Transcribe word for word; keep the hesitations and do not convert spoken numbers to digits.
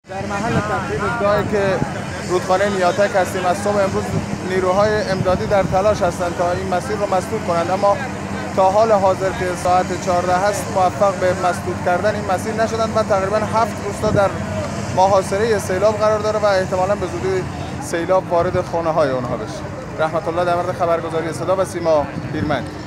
در محل تخریب جایی که رودخانه نیاتک هستیم، از صبح امروز نیروهای امدادی در تلاش هستند تا این مسیر رو مسدود کنند، اما تا حال حاضر که ساعت چهارده هست موفق به مسدود کردن این مسیر نشدند و تقریبا هفت روستا در محاصره سیلاب قرار داره و احتمالاً به زودی سیلاب وارد خانه های اونها بشه. رحمت الله در مورد خبرگزاری صدا و سیما، پیرمند.